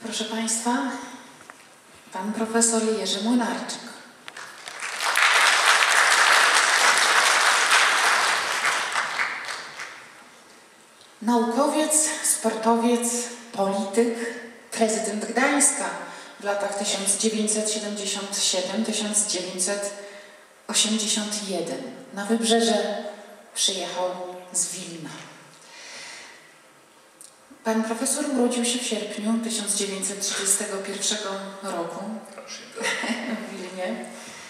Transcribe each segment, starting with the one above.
Proszę Państwa, pan profesor Jerzy Młynarczyk. Naukowiec, sportowiec, polityk, prezydent Gdańska w latach 1977-1981. Na Wybrzeże przyjechał z Wilna. Pan profesor urodził się w sierpniu 1931 roku w Wilnie.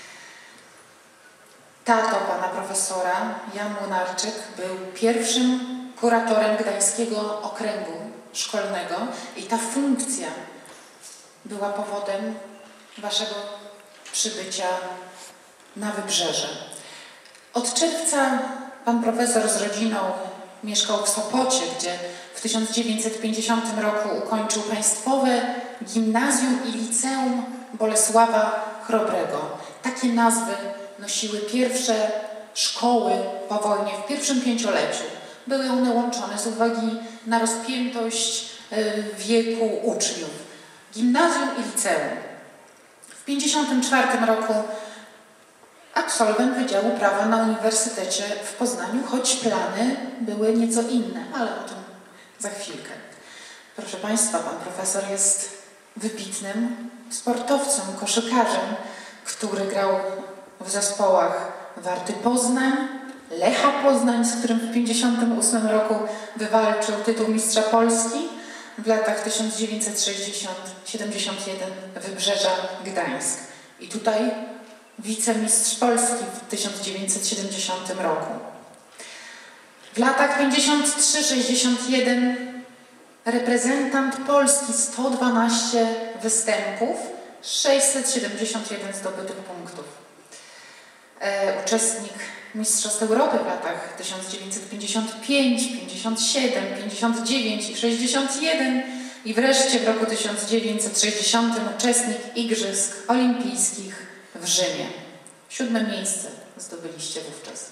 Tato pana profesora, Jan Młynarczyk, był pierwszym kuratorem Gdańskiego Okręgu Szkolnego i ta funkcja była powodem waszego przybycia na Wybrzeże. Od czerwca pan profesor z rodziną mieszkał w Sopocie, gdzie w 1950 roku ukończył Państwowe Gimnazjum i Liceum Bolesława Chrobrego. Takie nazwy nosiły pierwsze szkoły po wojnie w pierwszym pięcioleciu. Były one łączone z uwagi na rozpiętość wieku uczniów. Gimnazjum i liceum. W 1954 roku absolwent Wydziału Prawa na Uniwersytecie w Poznaniu, choć plany były nieco inne, ale o tym za chwilkę. Proszę Państwa, pan profesor jest wybitnym sportowcem, koszykarzem, który grał w zespołach Warty Poznań, Lecha Poznań, z którym w 1958 roku wywalczył tytuł Mistrza Polski, w latach 1960-71 Wybrzeża Gdańsk. I tutaj wicemistrz Polski w 1970 roku. W latach 53-61 reprezentant Polski, 112 występów, 671 zdobytych punktów. Uczestnik Mistrzostw Europy w latach 1955, 57, 59 i 61 i wreszcie w roku 1960 uczestnik Igrzysk Olimpijskich w Rzymie. 7. miejsce zdobyliście wówczas.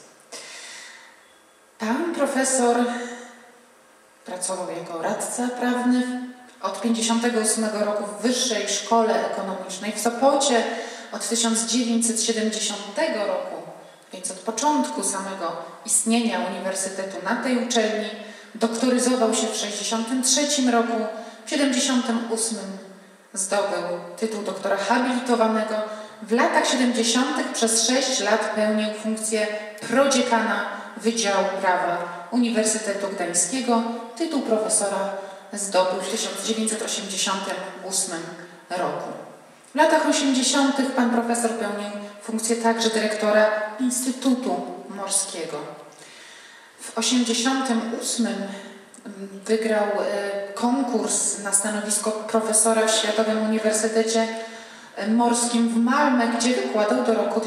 Pan profesor pracował jako radca prawny od 1958 roku w Wyższej Szkole Ekonomicznej w Sopocie, od 1970 roku, więc od początku samego istnienia uniwersytetu na tej uczelni, doktoryzował się w 1963 roku, w 1978 zdobył tytuł doktora habilitowanego. W latach 70. przez 6 lat pełnił funkcję prodziekana Wydziału Prawa Uniwersytetu Gdańskiego. Tytuł profesora zdobył w 1988 roku. W latach 80. pan profesor pełnił funkcję także dyrektora Instytutu Morskiego. W 1988 wygrał konkurs na stanowisko profesora w Światowym Uniwersytecie Morskim w Malmę, gdzie wykładał do roku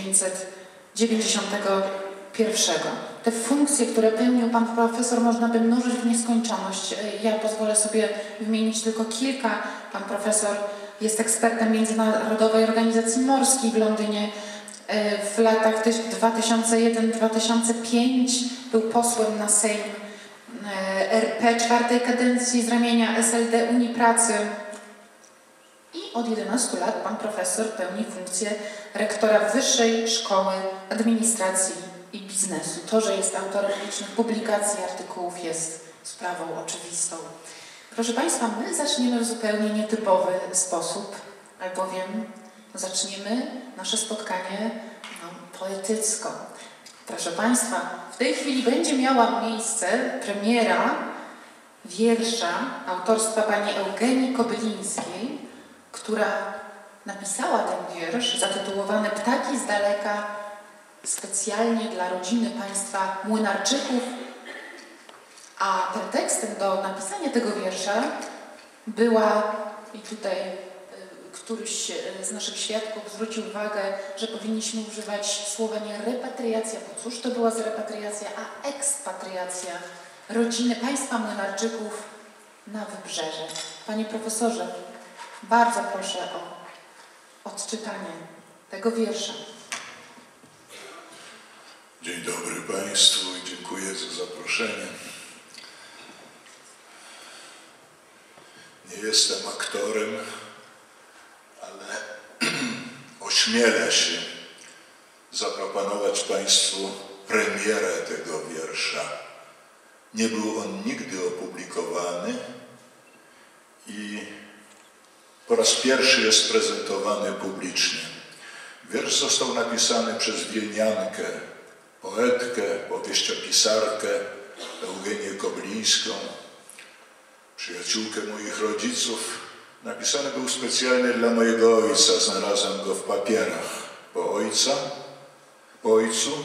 1991. Te funkcje, które pełnił pan profesor, można by mnożyć w nieskończoność. Ja pozwolę sobie wymienić tylko kilka. Pan profesor jest ekspertem Międzynarodowej Organizacji Morskiej w Londynie. W latach 2001-2005 był posłem na Sejm RP 4. kadencji z ramienia SLD Unii Pracy. I od 11 lat pan profesor pełni funkcję rektora Wyższej Szkoły Administracji i Biznesu. To, że jest autorem licznych publikacji i artykułów, jest sprawą oczywistą. Proszę Państwa, my zaczniemy w zupełnie nietypowy sposób, albowiem zaczniemy nasze spotkanie poetycko. Proszę Państwa, w tej chwili będzie miała miejsce premiera wiersza autorstwa pani Eugenii Kobylińskiej, która napisała ten wiersz zatytułowany Ptaki z daleka specjalnie dla rodziny państwa Młynarczyków, a pretekstem do napisania tego wiersza była, i tutaj któryś z naszych świadków zwrócił uwagę, że powinniśmy używać słowa nie repatriacja, bo cóż to była za repatriacja, a ekspatriacja rodziny państwa Młynarczyków na Wybrzeże. Panie profesorze, bardzo proszę o odczytanie tego wiersza. Dzień dobry Państwu i dziękuję za zaproszenie. Nie jestem aktorem, ale ośmielę się zaproponować Państwu premierę tego wiersza. Nie był on nigdy opublikowany i po raz pierwszy jest prezentowany publicznie. Wiersz został napisany przez wielniankę, poetkę, powieściopisarkę Eugenię Koblińską, przyjaciółkę moich rodziców. Napisany był specjalnie dla mojego ojca, znalazłem go w papierach. Po ojcu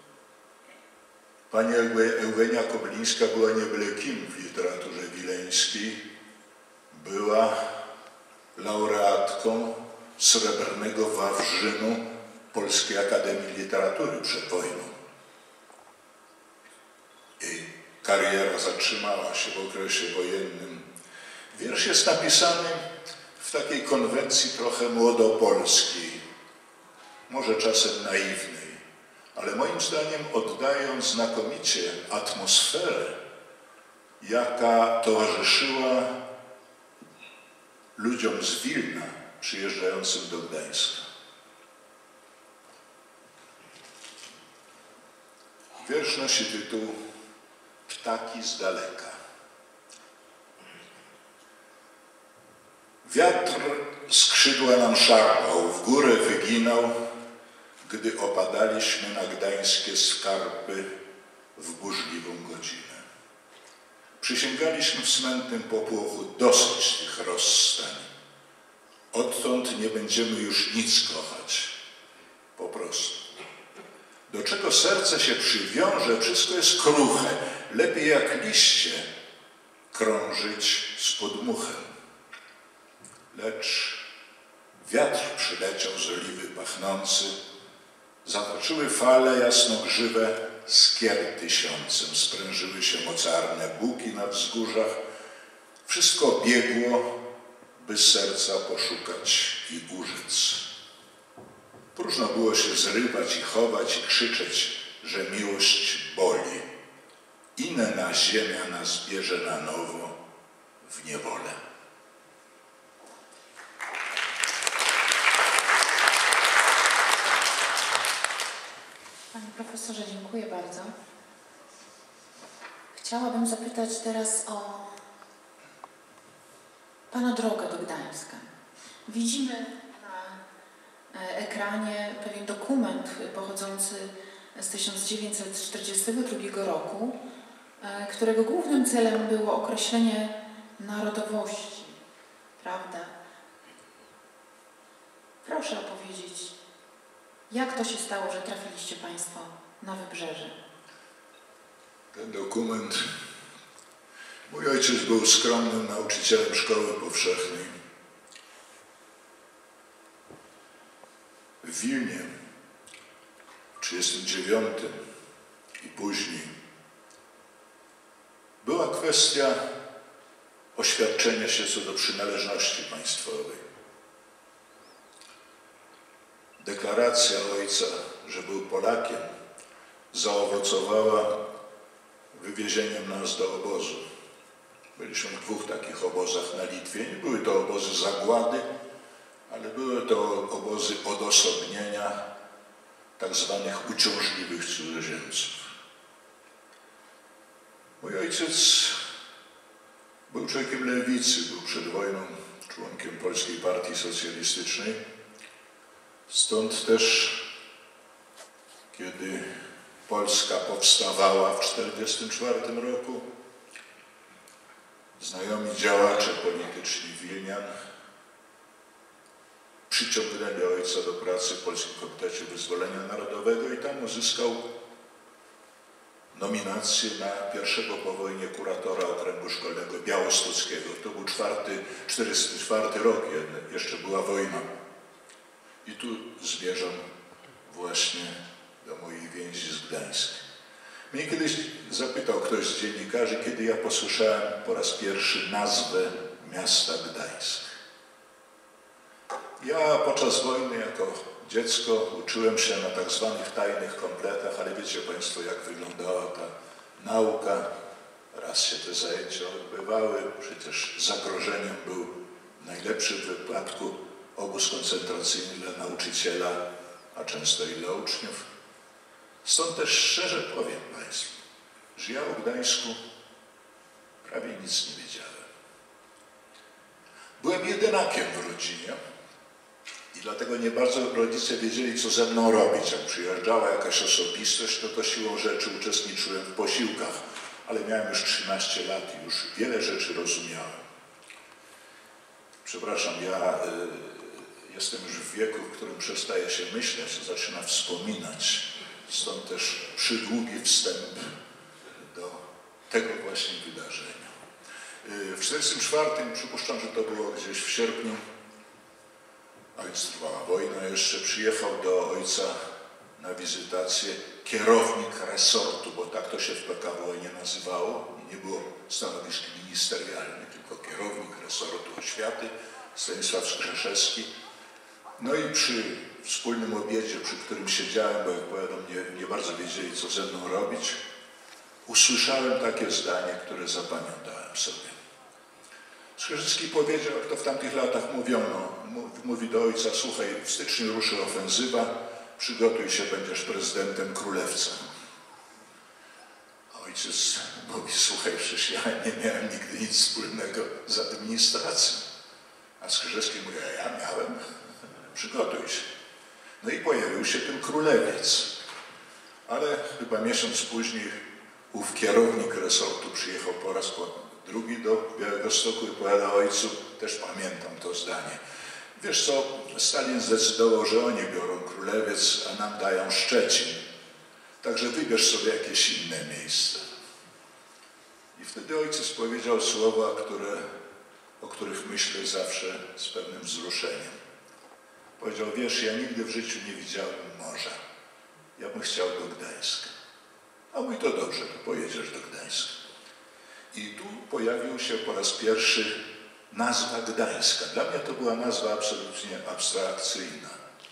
pani Eugenia Koblińska była nie byle kim w literaturze wileńskiej. Była laureatką Srebrnego Wawrzynu Polskiej Akademii Literatury przed wojną. Jej kariera zatrzymała się w okresie wojennym. Wiersz jest napisany w takiej konwencji trochę młodopolskiej, może czasem naiwnej, ale moim zdaniem oddają znakomicie atmosferę, jaka towarzyszyła ludziom z Wilna przyjeżdżającym do Gdańska. Wiersz nosi tytuł Ptaki z daleka. Wiatr skrzydła nam szarpał, w górę wyginał, gdy opadaliśmy na gdańskie skarpy w burzliwą godzinę. Przysięgaliśmy w smętnym popłochu dosyć tych rozstań. Odtąd nie będziemy już nic kochać. Po prostu. Do czego serce się przywiąże, wszystko jest kruche. Lepiej jak liście krążyć z podmuchem. Lecz wiatr przyleciał z oliwy pachnący, zatoczyły fale jasnogrzywe skier tysiącem, sprężyły się mocarne buki na wzgórzach. Wszystko biegło, by serca poszukać i użyc. Próżno było się zrywać i chować i krzyczeć, że miłość boli. Inna ziemia nas bierze na nowo w niewolę. Panie profesorze, dziękuję bardzo. Chciałabym zapytać teraz o Pana drogę do Gdańska. Widzimy na ekranie pewien dokument pochodzący z 1942 roku, którego głównym celem było określenie narodowości, prawda? Proszę opowiedzieć, jak to się stało, że trafiliście Państwo na Wybrzeże? Ten dokument... Mój ojciec był skromnym nauczycielem szkoły powszechnej. W Wilnie w 1939 i później była kwestia oświadczenia się co do przynależności państwowej. Deklaracja ojca, że był Polakiem, zaowocowała wywiezieniem nas do obozu. Byliśmy w dwóch takich obozach na Litwie. Nie były to obozy zagłady, ale były to obozy odosobnienia tak zwanych uciążliwych cudzoziemców. Mój ojciec był człowiekiem lewicy, był przed wojną członkiem Polskiej Partii Socjalistycznej. Stąd też, kiedy Polska powstawała w 1944 roku, znajomi działacze polityczni Wilnian przyciągnęli ojca do pracy w Polskim Komitecie Wyzwolenia Narodowego i tam uzyskał nominację na pierwszego po wojnie kuratora okręgu szkolnego białostockiego. To był 1944 rok, jeszcze była wojna. I tu zmierzam właśnie do mojej więzi z Gdańskiem. Mnie kiedyś zapytał ktoś z dziennikarzy, kiedy ja posłyszałem po raz pierwszy nazwę miasta Gdańsk. Ja podczas wojny jako dziecko uczyłem się na tak zwanych tajnych kompletach, ale wiecie Państwo, jak wyglądała ta nauka. raz się te zajęcia odbywały. Przecież zagrożeniem był w najlepszym wypadku obóz koncentracyjny dla nauczyciela, a często i dla uczniów. Stąd też szczerze powiem Państwu, że ja o Gdańsku prawie nic nie wiedziałem. Byłem jedynakiem w rodzinie i dlatego nie bardzo rodzice wiedzieli, co ze mną robić. Jak przyjeżdżała jakaś osobistość, to siłą rzeczy uczestniczyłem w posiłkach, ale miałem już 13 lat i już wiele rzeczy rozumiałem. Przepraszam, ja jestem już w wieku, w którym przestaje się myśleć, zaczyna wspominać. Stąd też przydługi wstęp do tego właśnie wydarzenia. W 1944, przypuszczam, że to było gdzieś w sierpniu, ojciec trwała wojna jeszcze, przyjechał do ojca na wizytację kierownik resortu, bo tak to się w PKW nie nazywało, nie było stanowisk ministerialnych, tylko kierownik resortu oświaty, Stanisław Skrzeszewski. No i przy wspólnym obiedzie, przy którym siedziałem, bo jak powiadam, nie bardzo wiedzieli, co ze mną robić, usłyszałem takie zdanie, które zapamiętałem sobie. Skrzyżewski powiedział, jak to w tamtych latach mówiono, mówi do ojca: słuchaj, w styczniu ruszy ofensywa, przygotuj się, będziesz prezydentem Królewca. A ojciec mówi: słuchaj, przecież ja nie miałem nigdy nic wspólnego z administracją. A Skrzyżewski mówi: a ja miałem, przygotuj się. No i pojawił się ten królewiec. Ale chyba miesiąc później ów kierownik resortu przyjechał po raz drugi do Białegostoku i powiada ojcu: też pamiętam to zdanie. Wiesz co, Stalin zdecydował, że oni biorą Królewiec, a nam dają Szczecin. Także wybierz sobie jakieś inne miejsce. I wtedy ojciec powiedział słowa, o których myślę zawsze z pewnym wzruszeniem. Powiedział: wiesz, ja nigdy w życiu nie widziałem morza. Ja bym chciał do Gdańska. A mój: to dobrze, to pojedziesz do Gdańska. I tu pojawił się po raz pierwszy nazwa Gdańska. Dla mnie to była nazwa absolutnie abstrakcyjna.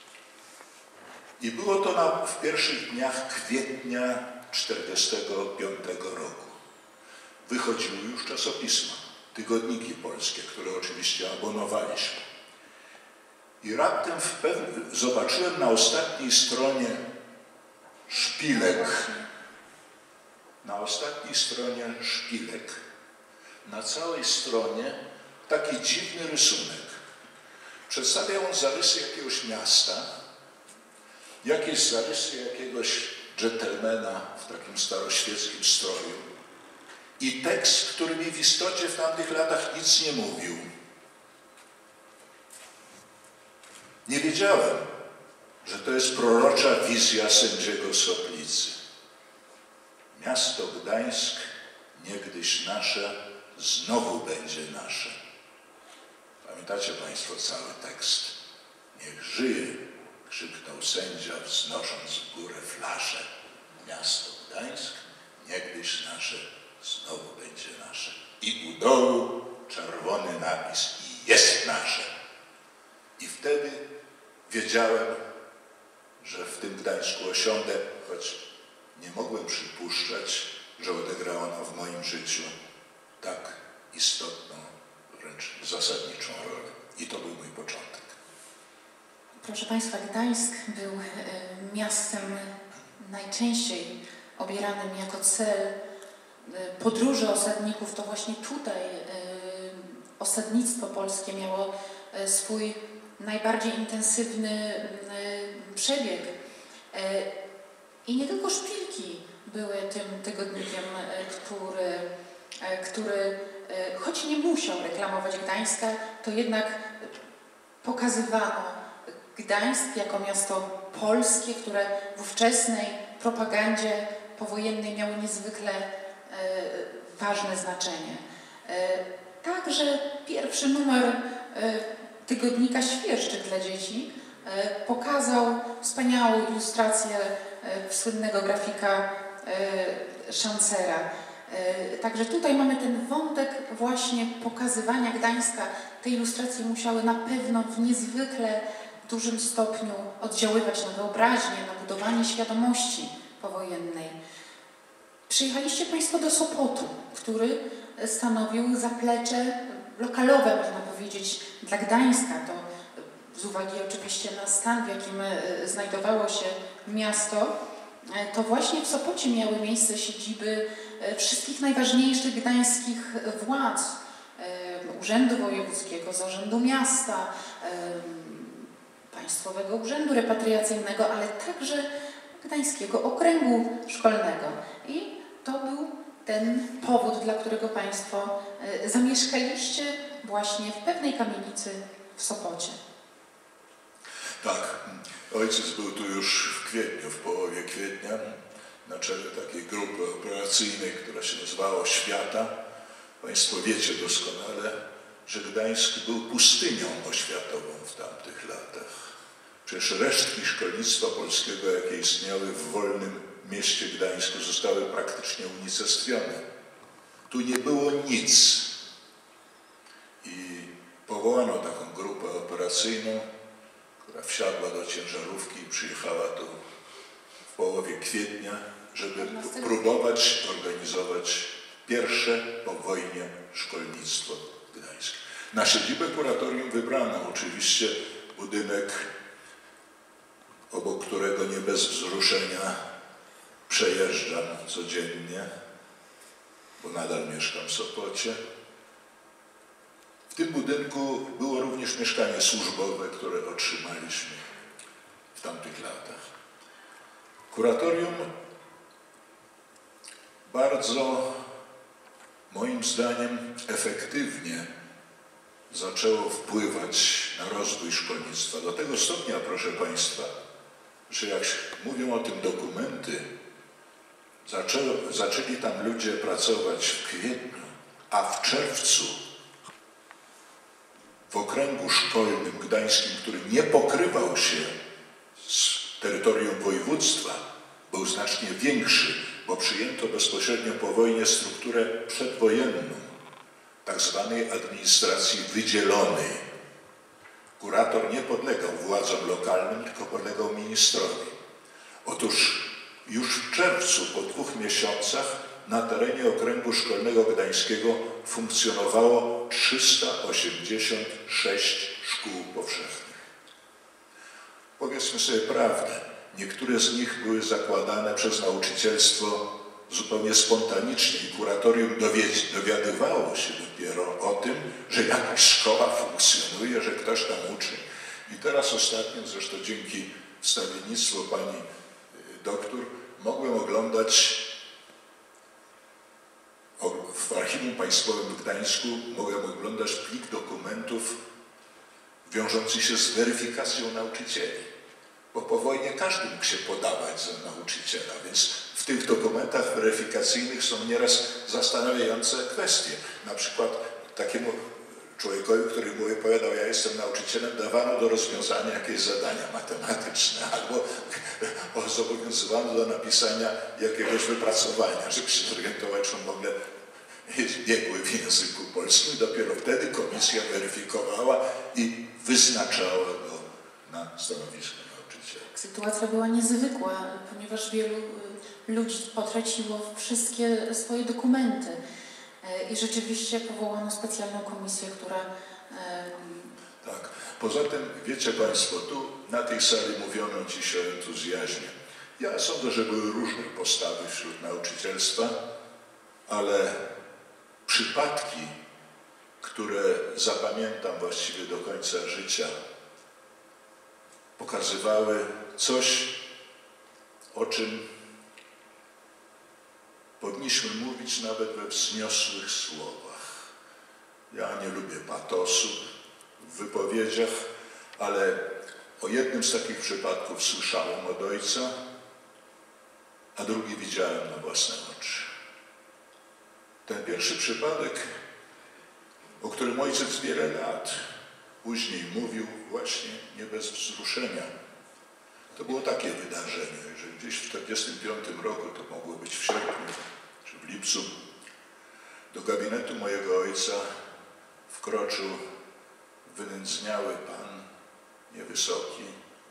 I było to w pierwszych dniach kwietnia 1945 roku. Wychodziły już czasopisma, tygodniki polskie, które oczywiście abonowaliśmy. I raptem zobaczyłem na ostatniej stronie szpilek. Na ostatniej stronie szpilek. Na całej stronie taki dziwny rysunek. Przedstawiał on zarysy jakiegoś miasta, jakieś zarysy jakiegoś dżentelmena w takim staroświeckim stroju i tekst, który mi w istocie w tamtych latach nic nie mówił. Nie wiedziałem, że to jest prorocza wizja sędziego Soplicy. Miasto Gdańsk, niegdyś nasze, znowu będzie nasze. Pamiętacie Państwo cały tekst? Niech żyje, krzyknął sędzia, wznosząc w górę flaszę. Miasto Gdańsk, niegdyś nasze, znowu będzie nasze. I u dołu czerwony napis: i jest nasze. I wtedy wiedziałem, że w tym Gdańsku osiądę, choć nie mogłem przypuszczać, że odegra ona w moim życiu tak istotną, wręcz zasadniczą rolę. I to był mój początek. Proszę Państwa, Gdańsk był miastem najczęściej obieranym jako cel podróży osadników. To właśnie tutaj osadnictwo polskie miało swój najbardziej intensywny przebieg. I nie tylko szpilki były tym tygodnikiem, który choć nie musiał reklamować Gdańska, to jednak pokazywano Gdańsk jako miasto polskie, które w ówczesnej propagandzie powojennej miało niezwykle ważne znaczenie. Także pierwszy numer tygodnika Świerszczyk dla dzieci pokazał wspaniałą ilustrację słynnego grafika Szancera. Także tutaj mamy ten wątek właśnie pokazywania Gdańska. Te ilustracje musiały na pewno w niezwykle dużym stopniu oddziaływać na wyobraźnię, na budowanie świadomości powojennej. Przyjechaliście Państwo do Sopotu, który stanowił zaplecze lokalowe, można powiedzieć, dla Gdańska. To z uwagi oczywiście na stan, w jakim znajdowało się miasto, to właśnie w Sopocie miały miejsce siedziby wszystkich najważniejszych gdańskich władz, Urzędu Wojewódzkiego, Zarządu Miasta, Państwowego Urzędu Repatriacyjnego, ale także Gdańskiego Okręgu Szkolnego. I to był ten powód, dla którego Państwo zamieszkaliście właśnie w pewnej kamienicy w Sopocie. Tak, ojciec był tu już w kwietniu, w połowie kwietnia, na czele takiej grupy operacyjnej, która się nazywała Oświata. Państwo wiecie doskonale, że Gdańsk był pustynią oświatową w tamtych latach. Przecież resztki szkolnictwa polskiego, jakie istniały w wolnym mieście Gdańsku, zostały praktycznie unicestwione. Tu nie było nic. I powołano taką grupę operacyjną, która wsiadła do ciężarówki i przyjechała tu w połowie kwietnia, żeby próbować organizować pierwsze po wojnie szkolnictwo gdańskie. Na siedzibę kuratorium wybrano oczywiście budynek, obok którego nie bez wzruszenia przejeżdżam codziennie, bo nadal mieszkam w Sopocie. W tym budynku było również mieszkanie służbowe, które otrzymaliśmy w tamtych latach. Kuratorium bardzo, moim zdaniem, efektywnie zaczęło wpływać na rozwój szkolnictwa. Do tego stopnia, proszę Państwa, że jak mówią o tym dokumenty, zaczęli tam ludzie pracować w kwietniu, a w czerwcu w okręgu szkolnym gdańskim, który nie pokrywał się z terytorium województwa, był znacznie większy, bo przyjęto bezpośrednio po wojnie strukturę przedwojenną, tak zwanej administracji wydzielonej. Kurator nie podlegał władzom lokalnym, tylko podlegał ministrowi. Otóż już w czerwcu, po 2 miesiącach, na terenie okręgu szkolnego gdańskiego funkcjonowało 386 szkół powszechnych. Powiedzmy sobie prawdę, niektóre z nich były zakładane przez nauczycielstwo zupełnie spontanicznie i kuratorium dowiadywało się dopiero o tym, że jakaś szkoła funkcjonuje, że ktoś tam uczy. I teraz ostatnio, zresztą dzięki wstawiennictwu pani doktor, mogłem oglądać w Archiwum Państwowym w Gdańsku, mogłem oglądać plik dokumentów wiążący się z weryfikacją nauczycieli. Bo po wojnie każdy mógł się podawać za nauczyciela, więc w tych dokumentach weryfikacyjnych są nieraz zastanawiające kwestie. Na przykład takiemu człowiekowi, który mu opowiadał, ja jestem nauczycielem, dawano do rozwiązania jakieś zadania matematyczne albo zobowiązywano do napisania jakiegoś wypracowania, żeby się zorientować, czy on w ogóle jest biegły w języku polskim. Dopiero wtedy komisja weryfikowała i wyznaczała go na stanowisko nauczyciela. Sytuacja była niezwykła, ponieważ wielu ludzi potraciło wszystkie swoje dokumenty. I rzeczywiście powołano specjalną komisję, która... Tak. Poza tym, wiecie Państwo, tu na tej sali mówiono dziś o entuzjazmie. Ja sądzę, że były różne postawy wśród nauczycielstwa, ale przypadki, które zapamiętam właściwie do końca życia, pokazywały coś, o czym powinniśmy mówić nawet we wzniosłych słowach. Ja nie lubię patosu w wypowiedziach, ale o jednym z takich przypadków słyszałem od ojca, a drugi widziałem na własne oczy. Ten pierwszy przypadek, o którym ojciec wiele lat później mówił właśnie nie bez wzruszenia. To było takie wydarzenie, że gdzieś w 1945 roku, to mogło być w sierpniu czy w lipcu, do gabinetu mojego ojca wkroczył wynędzniały pan, niewysoki,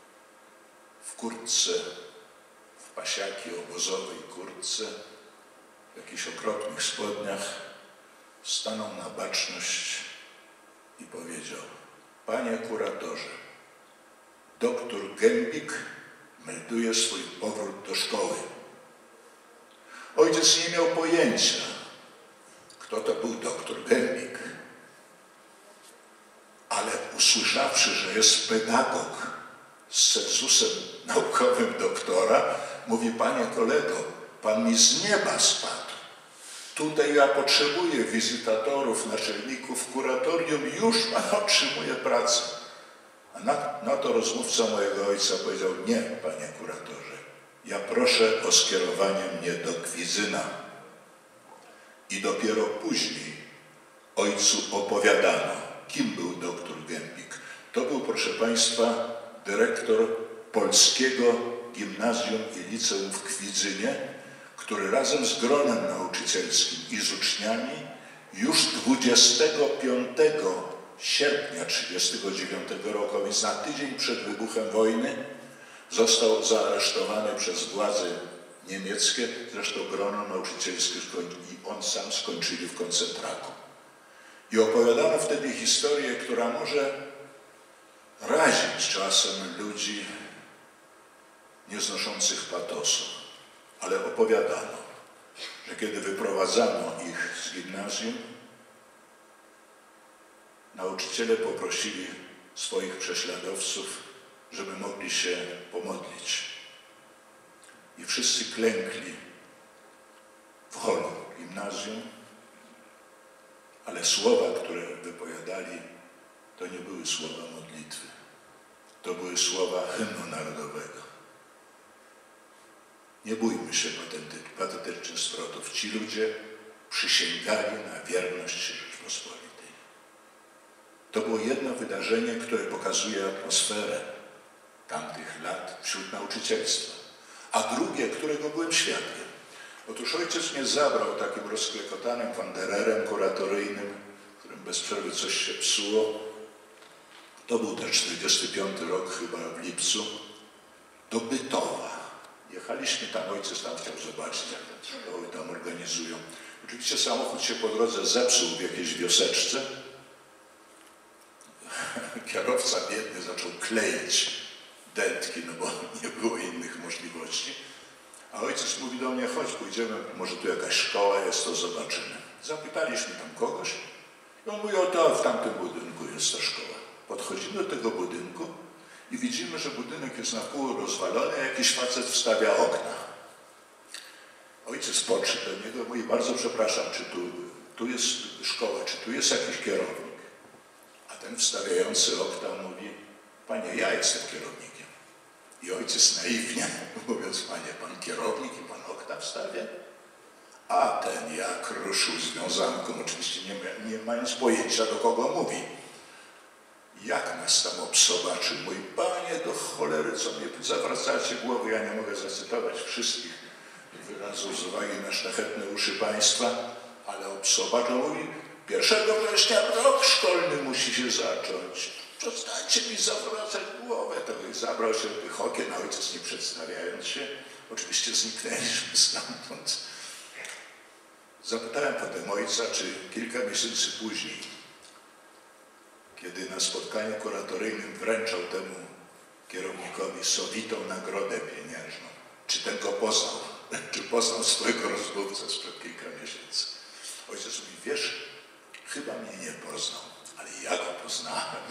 w kurtce, w pasiaki obozowej kurtce, w jakichś okropnych spodniach, stanął na baczność i powiedział: panie kuratorze, doktor Gębik melduje swój powrót do szkoły. Ojciec nie miał pojęcia, kto to był doktor Gębik, ale usłyszawszy, że jest pedagog z cenzusem naukowym doktora, mówi: panie kolego, pan mi z nieba spadł. Tutaj ja potrzebuję wizytatorów, naczelników kuratorium, już pan otrzymuje pracę. A na to rozmówca mojego ojca powiedział: nie, panie kuratorze, ja proszę o skierowanie mnie do Kwidzyna. I dopiero później ojcu opowiadano, kim był doktor Gębik. To był, proszę państwa, dyrektor Polskiego Gimnazjum i Liceum w Kwidzynie, który razem z gronem nauczycielskim i z uczniami już 25 sierpnia 1939 roku, a więc na tydzień przed wybuchem wojny, został zaaresztowany przez władze niemieckie. Zresztą grono nauczycielskie i on sam skończyli w koncentraku. I opowiadano wtedy historię, która może razić czasem ludzi nieznoszących patosu. Ale opowiadano, że kiedy wyprowadzano ich z gimnazjum, nauczyciele poprosili swoich prześladowców, żeby mogli się pomodlić. I wszyscy klękli w holu gimnazjum, ale słowa, które wypowiadali, to nie były słowa modlitwy. To były słowa hymnu narodowego. Nie bójmy się patetycznych zwrotów. Ci ludzie przysięgali na wierność Rzeczpospolitej. To było jedno wydarzenie, które pokazuje atmosferę tamtych lat wśród nauczycielstwa. A drugie, którego byłem świadkiem. Otóż ojciec mnie zabrał takim rozklekotanym wandererem kuratoryjnym, którym bez przerwy coś się psuło. To był też 45 rok, chyba w lipcu, do Bytowa. Jechaliśmy tam, ojciec tam chciał zobaczyć, jak te szkoły tam organizują. Oczywiście samochód się po drodze zepsuł w jakiejś wioseczce. Kierowca biedny zaczął kleić dętki, no bo nie było innych możliwości. A ojciec mówi do mnie: chodź, pójdziemy, może tu jakaś szkoła jest, to zobaczymy. Zapytaliśmy tam kogoś i on mówi: o to w tamtym budynku jest ta szkoła. Podchodzimy do tego budynku i widzimy, że budynek jest na pół rozwalony, a jakiś facet wstawia okna. Ojciec podszedł do niego, mówi: bardzo przepraszam, czy tu jest szkoła, czy tu jest jakiś kierownik? A ten wstawiający okna mówi: panie, ja jestem kierownikiem. I ojciec naiwnie mówiąc: panie, pan kierownik i pan okna wstawia? A ten jak ruszył z wiązanką, oczywiście nie mając pojęcia, do kogo mówi. Jak nas tam obsobaczył, mój panie, do cholery, co mnie zawracacie głowy, ja nie mogę zacytować wszystkich wyrazów z uwagi na szlachetne uszy państwa, ale obsobaczył, mówi: 1 września rok szkolny musi się zacząć. Przestańcie mi zawracać głowę. To zabrał się Wychokiem, a ojciec, nie przedstawiając się, oczywiście zniknęliśmy stamtąd. Zapytałem potem ojca, czy kilka miesięcy później, kiedy na spotkaniu kuratoryjnym wręczał temu kierownikowi sowitą nagrodę pieniężną, czy ten go poznał, czy poznał swojego rozmówcę sprzed kilka miesięcy. Ojciec mówi: wiesz, chyba mnie nie poznał, ale ja go poznałem.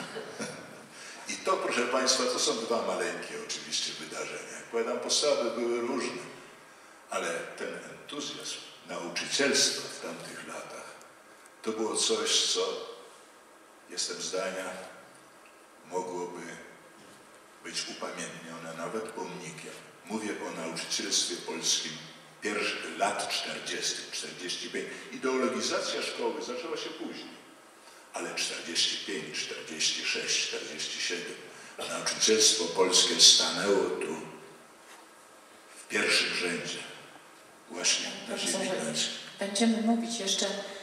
I to, proszę państwa, to są dwa maleńkie oczywiście wydarzenia. Jak powiadam, postawy były różne, ale ten entuzjazm nauczycielstwa w tamtych latach to było coś, co, jestem zdania, mogłoby być upamiętnione nawet pomnikiem. Mówię o nauczycielstwie polskim lat 40, 45. Ideologizacja szkoły zaczęła się później, ale 45, 46, 47. Nauczycielstwo polskie stanęło tu w pierwszym rzędzie. Właśnie na ziemi. Będziemy mówić jeszcze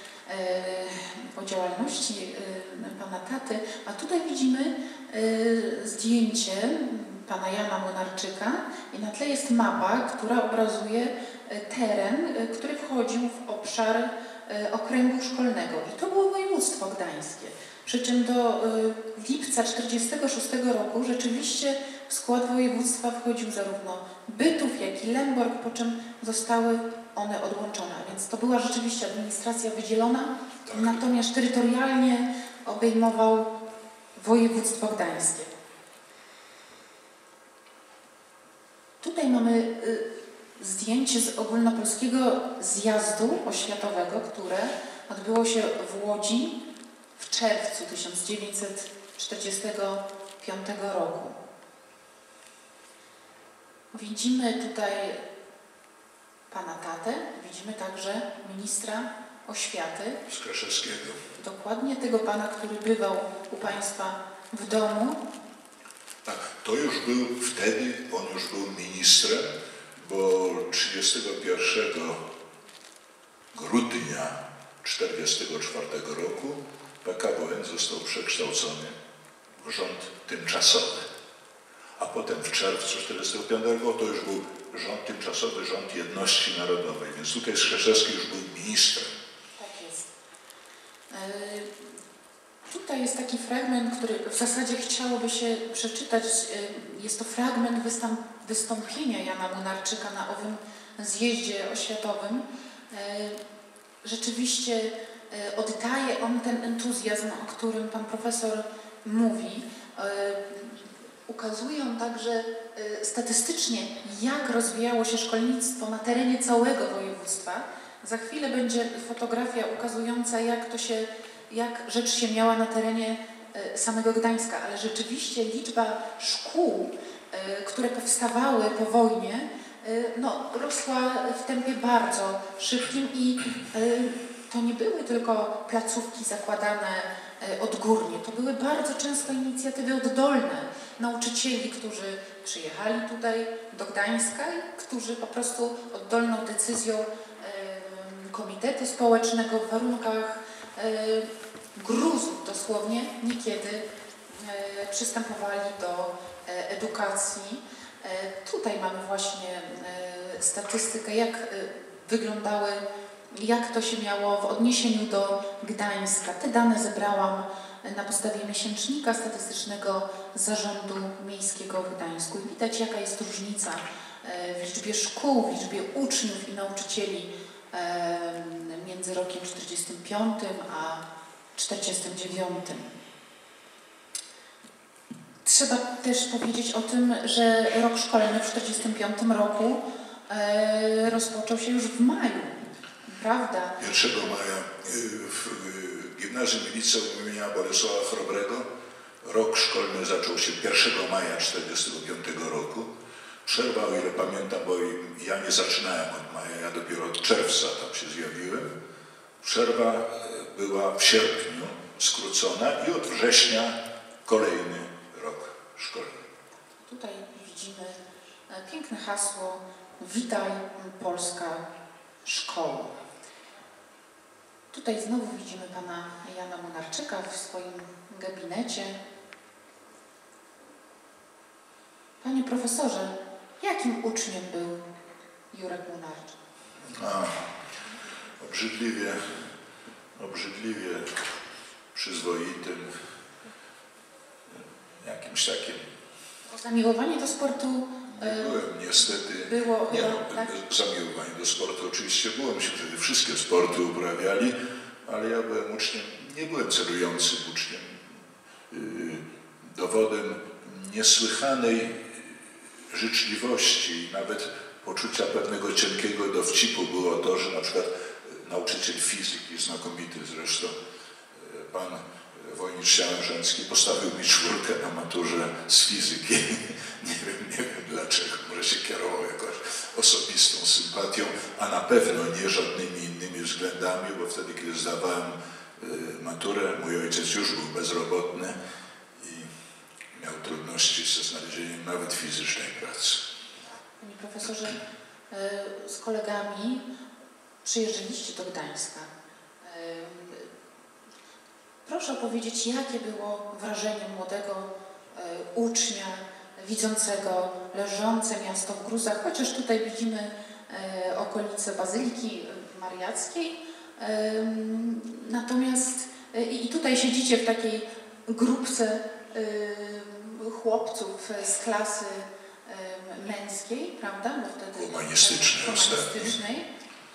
o działalności pana taty, a tutaj widzimy zdjęcie pana Jana Młynarczyka i na tle jest mapa, która obrazuje teren, który wchodził w obszar okręgu szkolnego. I to było województwo gdańskie. Przy czym do lipca 1946 roku rzeczywiście w skład województwa wchodził zarówno Bytów, jak i Lęborg, po czym zostały one odłączone. A więc to była rzeczywiście administracja wydzielona, Tak. natomiast terytorialnie obejmował województwo gdańskie. Tutaj mamy zdjęcie z ogólnopolskiego zjazdu oświatowego, które odbyło się w Łodzi w czerwcu 1945 roku. Widzimy tutaj pana tatę, widzimy także ministra oświaty. Skraszewskiego. Dokładnie tego pana, który bywał u państwa w domu. Tak, to już był wtedy, on już był ministrem, bo 31 grudnia 1944 roku PKWN został przekształcony w rząd tymczasowy. A potem w czerwcu 1945 to już był rząd tymczasowy, rząd jedności narodowej. Więc tutaj Skraszewski już był ministrem. Tak jest. Tutaj jest taki fragment, który w zasadzie chciałoby się przeczytać. Jest to fragment wystąpienia Jana Młynarczyka na owym zjeździe oświatowym. Rzeczywiście oddaje on ten entuzjazm, o którym pan profesor mówi. Ukazuje on także statystycznie, jak rozwijało się szkolnictwo na terenie całego województwa. Za chwilę będzie fotografia ukazująca, jak rzecz się miała na terenie samego Gdańska, ale rzeczywiście liczba szkół, które powstawały po wojnie, rosła w tempie bardzo szybkim i to nie były tylko placówki zakładane odgórnie, to były bardzo często inicjatywy oddolne nauczycieli, którzy przyjechali tutaj do Gdańska i którzy po prostu oddolną decyzją Komitetu Społecznego w warunkach gruzu dosłownie niekiedy przystępowali do edukacji. Tutaj mamy właśnie statystykę, jak wyglądały, jak to się miało w odniesieniu do Gdańska. Te dane zebrałam na podstawie miesięcznika statystycznego Zarządu Miejskiego w Gdańsku. I widać, jaka jest różnica w liczbie szkół, w liczbie uczniów i nauczycieli między rokiem 1945 a 1949. Trzeba też powiedzieć o tym, że rok szkolny w 1945 roku rozpoczął się już w maju, prawda? 1 maja w Gimnazjum i Liceum imienia Bolesława Chrobrego rok szkolny zaczął się 1 maja 1945 roku. Przerwa, o ile pamiętam, bo ja nie zaczynałem od maja, ja dopiero od czerwca tam się zjawiłem. Przerwa była w sierpniu skrócona i od września kolejny rok szkolny. Tutaj widzimy piękne hasło: Witaj Polska Szkoło. Tutaj znowu widzimy pana Jana Młynarczyka w swoim gabinecie. Panie profesorze, jakim uczniem był Jurek Młynarczyk? Obrzydliwie przyzwoitym, jakimś takim. Zamiłowanie do sportu nie byłem niestety. Było nie, tak? Zamiłowanie do sportu oczywiście było. Myśmy wtedy wszystkie sporty uprawiali, ale ja byłem uczniem, nie byłem celującym uczniem. Dowodem niesłychanej życzliwości, nawet poczucia pewnego cienkiego dowcipu było to, że na przykład nauczyciel fizyki, znakomity zresztą, pan Wojnicz Siałężęcki, postawił mi 4 na maturze z fizyki. Nie wiem dlaczego, może się kierował jakąś osobistą sympatią, a na pewno nie żadnymi innymi względami, bo wtedy, kiedy zdawałem maturę, mój ojciec już był bezrobotny i miał trudności ze znalezieniem nawet fizycznej pracy. Panie profesorze, z kolegami przyjeżdżaliście do Gdańska. Proszę opowiedzieć, jakie było wrażenie młodego ucznia widzącego leżące miasto w gruzach, chociaż tutaj widzimy okolice Bazyliki Mariackiej. Natomiast i tutaj siedzicie w takiej grupce chłopców z klasy męskiej, prawda? Bo wtedy humanistycznej.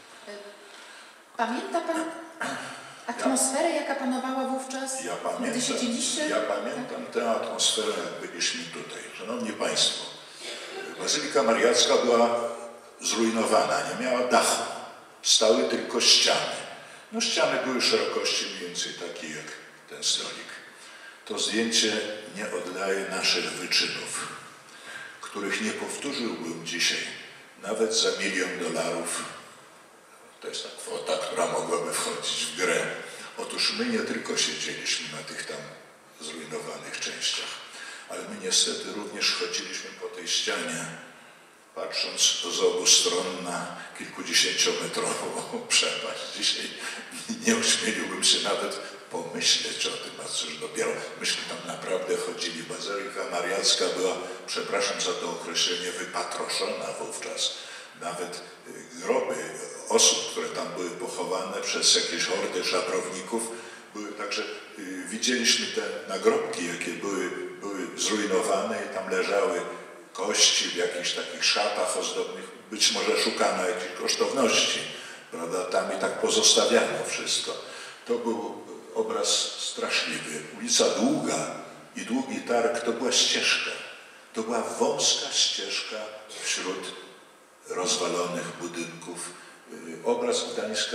Pamięta Pan atmosferę, jaka panowała wówczas, gdy siedzieliście? Ja pamiętam tę atmosferę, jak byliśmy tutaj. Szanowni Państwo, Bazylika Mariacka była zrujnowana, nie miała dachu. Stały tylko ściany. No ściany były szerokości mniej więcej takiej jak ten stolik. To zdjęcie nie oddaje naszych wyczynów, których nie powtórzyłbym dzisiaj, nawet za $1 000 000. To jest ta kwota, która mogłaby wchodzić w grę. Otóż my nie tylko siedzieliśmy na tych tam zrujnowanych częściach, ale my niestety również chodziliśmy po tej ścianie, patrząc z obu stron na kilkudziesięciometrową przepaść. Dzisiaj nie ośmieliłbym się nawet pomyśleć o tym, a cóż dopiero myśmy tam naprawdę chodzili. Bazylika Mariacka była, przepraszam za to określenie, wypatroszona wówczas. Nawet groby osób, które tam były pochowane przez jakieś hordy szabrowników, były także, widzieliśmy te nagrobki, jakie były zrujnowane i tam leżały kości w jakichś takich szatach ozdobnych, być może szukano jakichś kosztowności, prawda? Tam i tak pozostawiano wszystko. To był obraz straszliwy. Ulica Długa i Długi Targ to była ścieżka. To była wąska ścieżka wśród rozwalonych budynków. Obraz Gdańska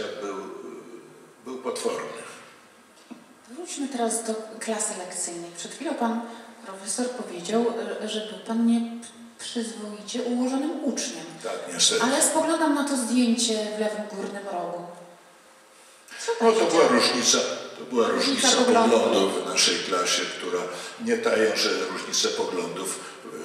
był potworny. Wróćmy teraz do klasy lekcyjnej. Przed chwilą Pan profesor powiedział, że był Pan nieprzyzwoicie ułożonym uczniem. Tak, niestety. Ale spoglądam na to zdjęcie w lewym górnym rogu. No to była różnica poglądów w naszej klasie, która nie taję, że różnice poglądów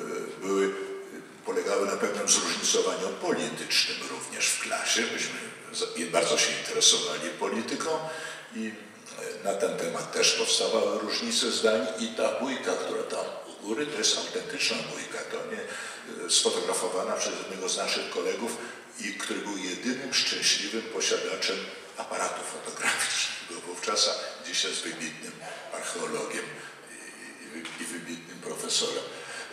polegały na pewnym zróżnicowaniu politycznym również w klasie. Myśmy bardzo się interesowali polityką i na ten temat też powstawały różnice zdań i ta bójka, która tam u góry, to jest autentyczna bójka, to nie sfotografowana przez jednego z naszych kolegów, który był jedynym szczęśliwym posiadaczem aparatu fotograficznego wówczas, a dziś jest wybitnym archeologiem i wybitnym profesorem.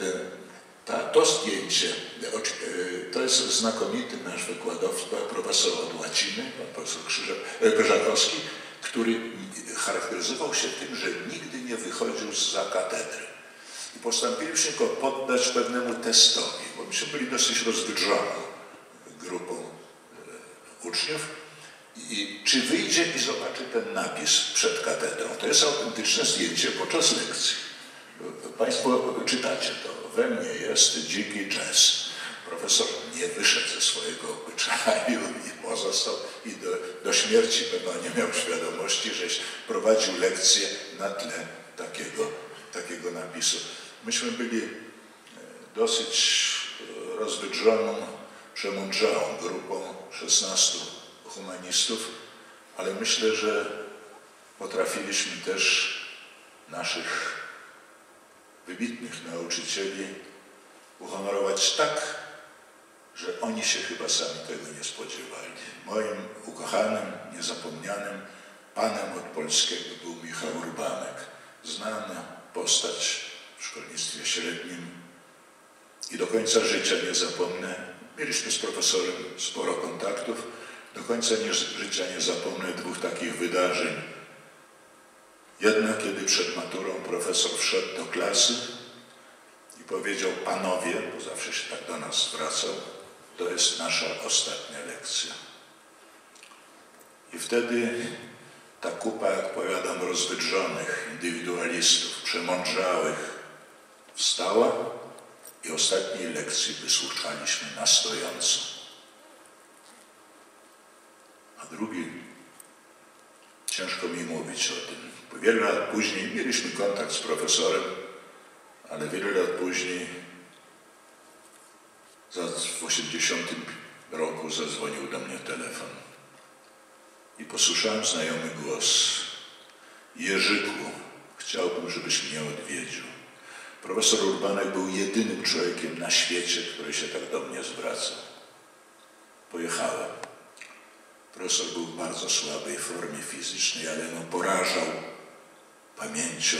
To zdjęcie, to jest znakomity nasz wykładowca, profesor od łaciny, pan profesor Krzyżakowski, który charakteryzował się tym, że nigdy nie wychodził zza katedry. I postanowiliśmy go poddać pewnemu testowi, bo myśmy byli dosyć rozwydrzoną grupą uczniów. I czy wyjdzie i zobaczy ten napis przed katedrą? To jest autentyczne zdjęcie podczas lekcji. Państwo czytacie to. We mnie jest dziki jazz. Profesor nie wyszedł ze swojego obyczaju i pozostał i do śmierci pewno nie miał świadomości, żeś prowadził lekcję na tle takiego napisu. Myśmy byli dosyć rozwydrzoną, przemądrzałą grupą 16 humanistów, ale myślę, że potrafiliśmy też naszych wybitnych nauczycieli uhonorować tak, że oni się chyba sami tego nie spodziewali. Moim ukochanym, niezapomnianym panem od polskiego był Michał Urbanek, znana postać w szkolnictwie średnim i do końca życia nie zapomnę. Mieliśmy z profesorem sporo kontaktów. Do końca życia nie zapomnę dwóch takich wydarzeń. Jedno, kiedy przed maturą profesor wszedł do klasy i powiedział: panowie, bo zawsze się tak do nas zwracał, to jest nasza ostatnia lekcja. I wtedy ta kupa, jak powiadam, rozwydrzonych indywidualistów, przemądrzałych, wstała i ostatniej lekcji wysłuchaliśmy na stojąco. A drugi, ciężko mi mówić o tym. Wiele lat później mieliśmy kontakt z profesorem, ale wiele lat później, w 80 roku zadzwonił do mnie telefon i posłyszałem znajomy głos: Jerzyku, chciałbym, żebyś mnie odwiedził. Profesor Urbanek był jedynym człowiekiem na świecie, który się tak do mnie zwracał. Pojechałem. Profesor był w bardzo słabej formie fizycznej, ale porażał pamięcią,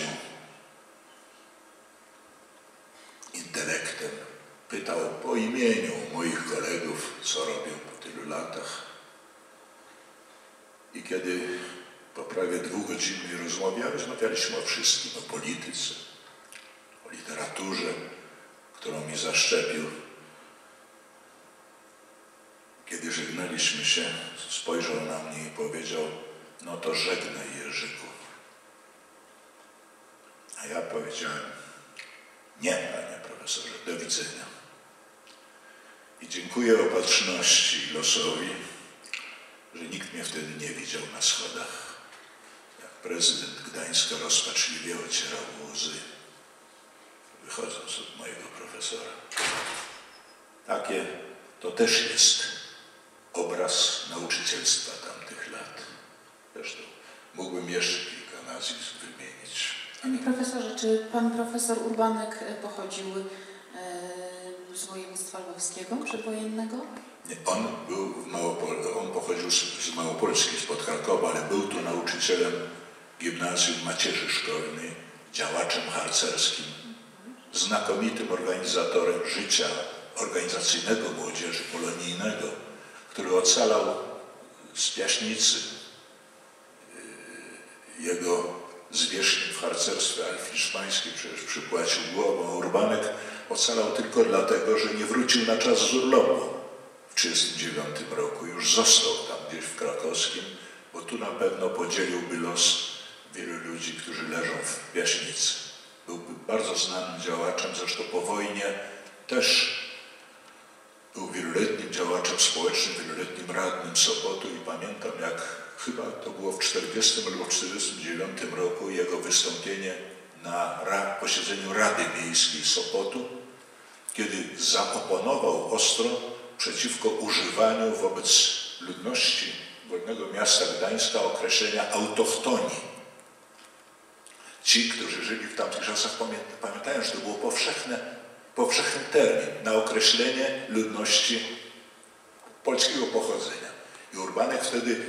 intelektem. Pytał po imieniu moich kolegów, co robią po tylu latach. I kiedy po prawie 2-godzinnej rozmowie rozmawialiśmy o wszystkim, o polityce, o literaturze, którą mi zaszczepił. Kiedy żegnaliśmy się, spojrzał na mnie i powiedział: no to żegnaj, Jerzyku. A ja powiedziałem: nie, panie profesorze, do widzenia. I dziękuję opatrzności losowi, że nikt mnie wtedy nie widział na schodach. Jak prezydent Gdańska rozpaczliwie ocierał łzy, wychodząc od mojego profesora. Takie to też jest obraz nauczycielstwa tamtych lat. Zresztą mógłbym jeszcze kilka nazwisk wymienić. Panie profesorze, czy pan profesor Urbanek pochodził z województwa lwowskiego przedwojennego? Nie, on pochodził z Małopolski, spod Krakowa, ale był tu nauczycielem gimnazjum macierzy szkolnej, działaczem harcerskim, znakomitym organizatorem życia organizacyjnego młodzieży polonijnego, który ocalał z Piaśnicy. Jego zwierzchnik w harcerstwie Alf Hiszpański przecież przypłacił głową, a Urbanek ocalał tylko dlatego, że nie wrócił na czas z urlopu w 1939 roku. Już został tam gdzieś w Krakowskim, bo tu na pewno podzieliłby los wielu ludzi, którzy leżą w Piaśnicy. Byłby bardzo znanym działaczem, zresztą po wojnie też był wieloletnim działaczem społecznym, wieloletnim radnym Sopotu i pamiętam, jak chyba to było w 1940 albo w 1949 roku jego wystąpienie na posiedzeniu Rady Miejskiej Sopotu, kiedy zaoponował ostro przeciwko używaniu wobec ludności wolnego miasta Gdańska określenia autochtonii. Ci, którzy żyli w tamtych czasach, pamiętają, że to było powszechny termin na określenie ludności polskiego pochodzenia. I Urbanek wtedy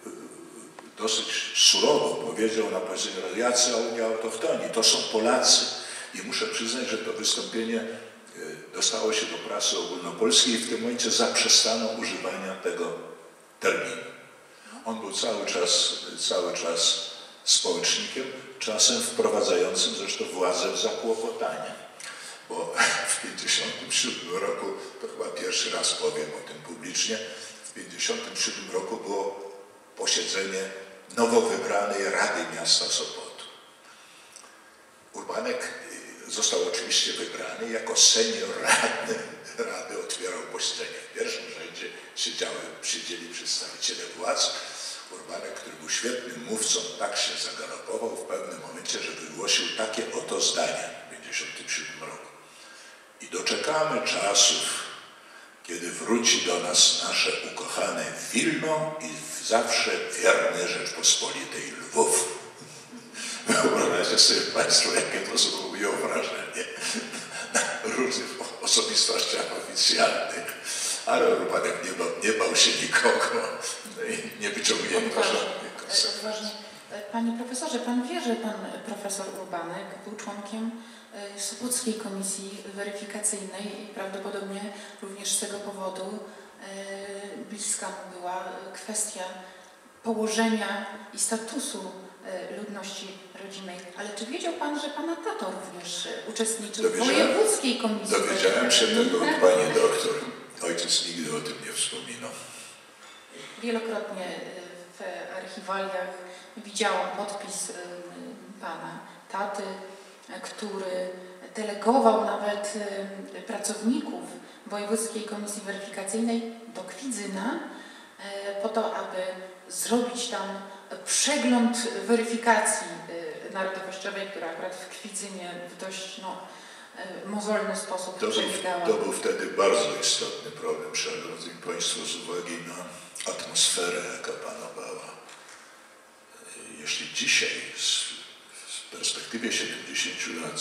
dosyć surowo powiedział na poziomie: jacy oni autochtoni, to są Polacy. I muszę przyznać, że to wystąpienie dostało się do prasy ogólnopolskiej i w tym momencie zaprzestano używania tego terminu. On był cały czas społecznikiem, czasem wprowadzającym zresztą władzę w zakłopotanie. Bo w 1957 roku, to chyba pierwszy raz powiem o tym publicznie, w 1957 roku było posiedzenie nowo wybranej Rady Miasta Sopotu. Urbanek został oczywiście wybrany jako senior radny Rady, otwierał posiedzenie. W pierwszym rzędzie siedzieli przedstawiciele władz. Urbanek, który był świetnym mówcą, tak się zagalopował w pewnym momencie, że wygłosił takie oto zdanie w 1957 roku. I doczekamy czasów, kiedy wróci do nas nasze ukochane Wilno i zawsze wierny Rzeczpospolitej Lwów. Wyobraźcie sobie Państwo, jakie to zrobiło wrażenie na różnych osobistościach oficjalnych. Ale Urbanek nie bał się nikogo i nie wyciągnięto żadnych konsekwencji. Panie profesorze, pan wie, że pan profesor Urbanek był członkiem Sopockiej Komisji Weryfikacyjnej i prawdopodobnie również z tego powodu bliska mu była kwestia położenia i statusu ludności rodzimej. Ale czy wiedział pan, że pana tato również uczestniczył w Wojewódzkiej Komisji Weryfikacyjnej? Dowiedziałem się tego od pani doktor. Ojciec nigdy o tym nie wspominał. Wielokrotnie w archiwaliach widziałam podpis pana taty, który delegował nawet pracowników Wojewódzkiej Komisji Weryfikacyjnej do Kwidzyna po to, aby zrobić tam przegląd weryfikacji narodowościowej, która akurat w Kwidzynie w dość mozolny sposób przebiegała. To był wtedy bardzo istotny problem, szanowni Państwo, z uwagi na atmosferę, jaka panowała. Jeśli dzisiaj, w perspektywie 70 lat,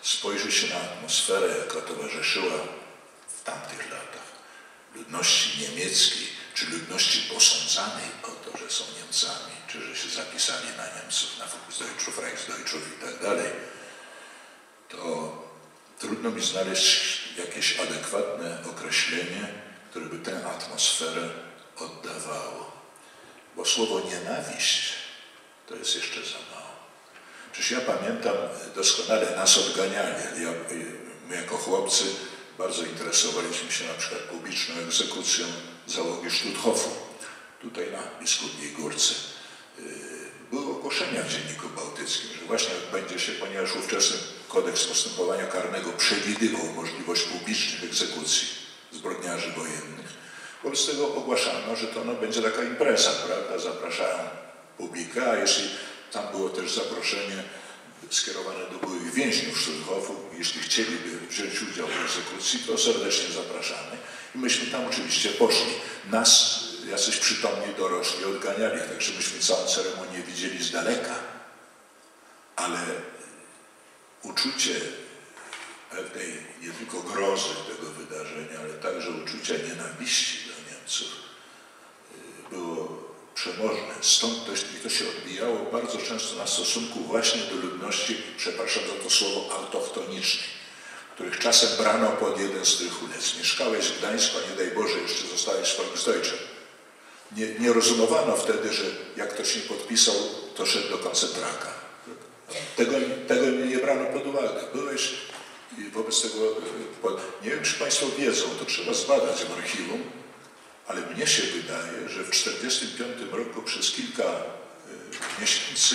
spojrzy się na atmosferę, jaka towarzyszyła w tamtych latach ludności niemieckiej, czy ludności posądzanej o to, że są Niemcami, czy że się zapisali na Niemców, na Volksdeutschów, Reichsdeutschów i tak dalej, to trudno mi znaleźć jakieś adekwatne określenie, które by tę atmosferę oddawało. Bo słowo nienawiść to jest jeszcze za mało. Przecież ja pamiętam doskonale, nas odganiali. My jako chłopcy bardzo interesowaliśmy się na przykład publiczną egzekucją załogi Stutthoffu, tutaj na Biskupiej Górce. Były ogłoszenia w Dzienniku Bałtyckim, że właśnie będzie się, ponieważ ówczesny kodeks postępowania karnego przewidywał możliwość publicznych egzekucji zbrodniarzy wojennych, wobec tego ogłaszano, że to będzie taka impreza, prawda, zapraszają publikę, a jeśli tam było też zaproszenie skierowane do byłych więźniów Stutthoffu, jeśli chcieliby wziąć udział w egzekucji, to serdecznie zapraszamy. I myśmy tam oczywiście poszli. Nas jacyś przytomni dorośli odganiali, także myśmy całą ceremonię widzieli z daleka. Ale uczucie pewnej nie tylko grozy tego wydarzenia, ale także uczucia nienawiści do Niemców było przemożne. Stąd to się odbijało bardzo często na stosunku właśnie do ludności, przepraszam za to słowo, autochtonicznej, których czasem brano pod jeden z tych ulic. Mieszkałeś w Gdańsku, a nie daj Boże, jeszcze zostałeś Volksdeutschem. Nie rozumowano wtedy, że jak ktoś nie podpisał, to szedł do koncentraka. Tego nie brano pod uwagę. Byłeś i wobec tego, nie wiem, czy Państwo wiedzą, to trzeba zbadać w archiwum, ale mnie się wydaje, że w 1945 roku przez kilka miesięcy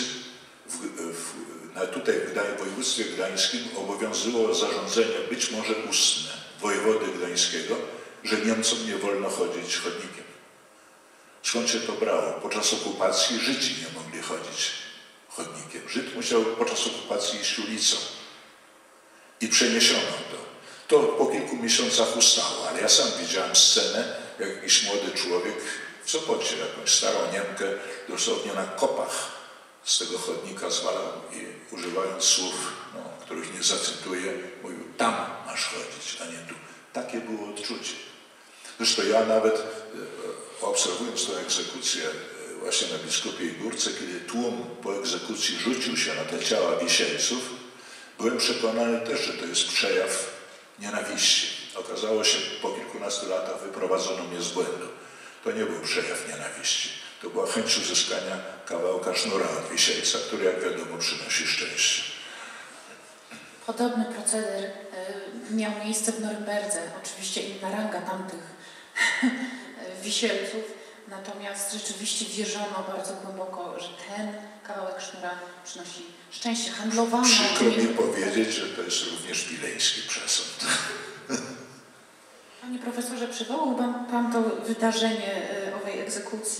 tutaj w województwie gdańskim obowiązywało zarządzenie, być może ustne, wojewody gdańskiego, że Niemcom nie wolno chodzić chodnikiem. Skąd się to brało? Podczas okupacji Żydzi nie mogli chodzić chodnikiem. Żyd musiał podczas okupacji iść ulicą. I przeniesiono to. To po kilku miesiącach ustało, ale ja sam widziałem scenę, jak jakiś młody człowiek w Sopocie, jakąś starą Niemkę, dosłownie na kopach z tego chodnika zwalał i używając słów, których nie zacytuję, mówił, tam masz chodzić, a nie tu. Takie było odczucie. Zresztą ja nawet obserwując tę egzekucję właśnie na Biskupiej Górce, kiedy tłum po egzekucji rzucił się na te ciała wisielców, byłem przekonany też, że to jest przejaw nienawiści. Okazało się, po kilkunastu latach wyprowadzono mnie z błędu. To nie był przejaw nienawiści. To była chęć uzyskania kawałka sznura od wisielca, który, jak wiadomo, przynosi szczęście. Podobny proceder miał miejsce w Norymberdze. Oczywiście inna ranga tamtych wisielców. Natomiast rzeczywiście wierzono bardzo głęboko, że ten kawałek sznura przynosi szczęście. Handlowano. Przykro mi powiedzieć, że to jest również wileński przesąd. Panie profesorze, przywołał Pan to wydarzenie owej egzekucji.